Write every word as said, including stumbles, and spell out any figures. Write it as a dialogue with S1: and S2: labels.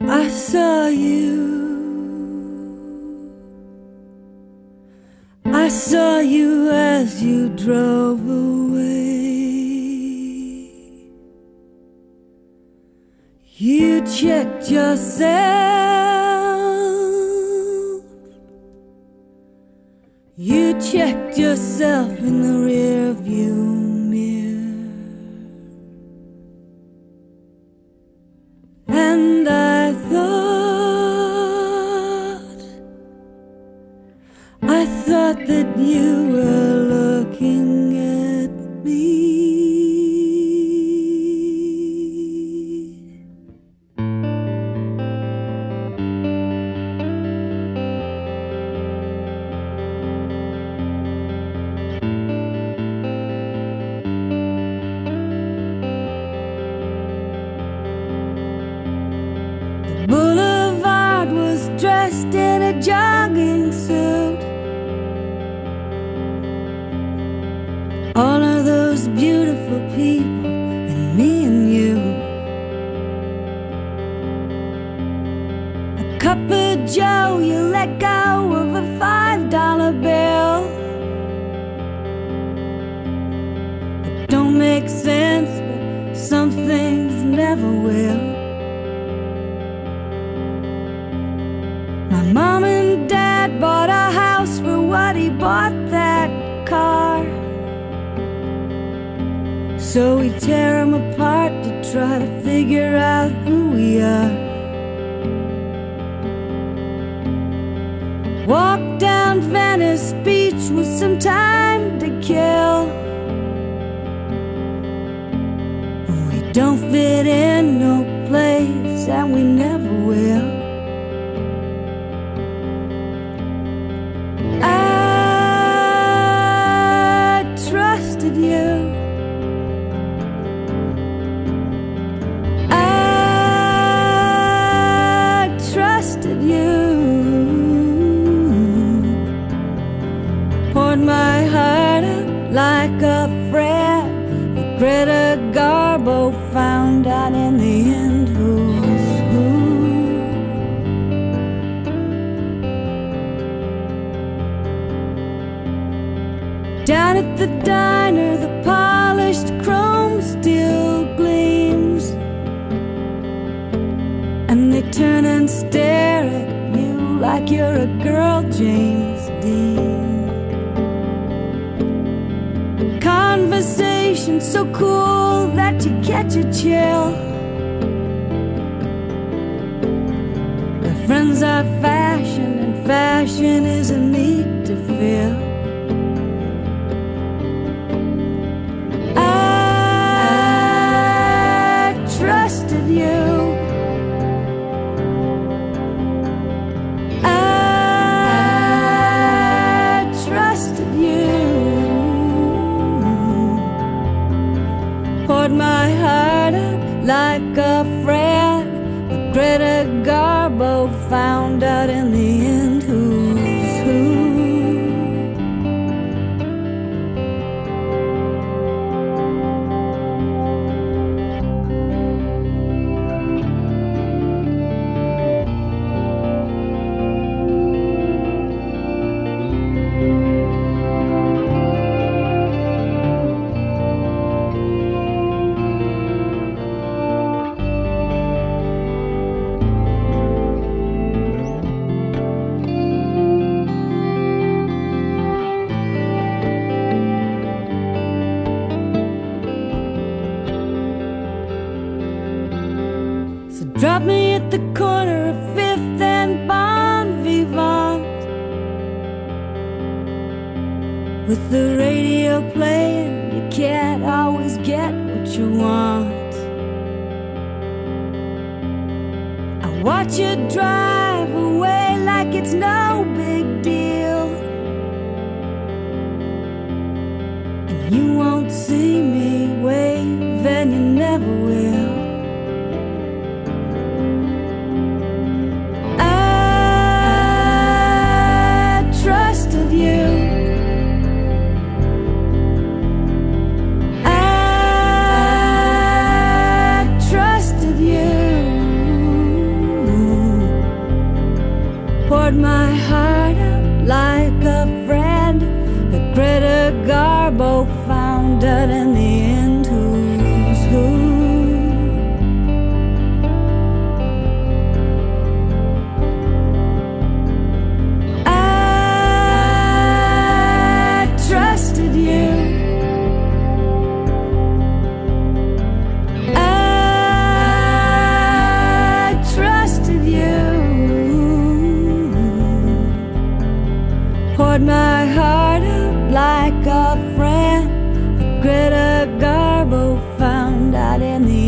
S1: I saw you, I saw you as you drove away. You checked yourself, you checked yourself in the rear view mirror, and I thought, I thought that you were looking at me. The boulevard was dressed in a jogging suit. All of those beautiful people and me and you. A cup of joe, you let go of a five dollar bill. It don't make sense, but some things never will. My mom and dad bought a house for what he bought that car. So we tear them apart to try to figure out who we are. Walk down Venice Beach with some time to kill. We don't fit in no place, and we never will. I trusted you, you poured my heart out like a friend. Great Garbo found out in the end who's who. Down at the diner, the polished chrome still gleams, and they turn and stare at you like you're a girl, James Dean. Conversation so cool that you catch a chill. Their friends are fashion, and fashion is a need to fill. I trusted you, my heart out like a friend. The Great Garbo found out in the end who's who. Drop me at the corner of Fifth and Bon Vivant, with the radio playing. You can't always get what you want. I watch you drive away like it's no big deal, and you won't see me wave, and you never will. poured my heart out like a friend. The Great Garbo found out in the end who's who. I trusted you. I trusted you. Poured my heart out like a friend. The Great Garbo found out in the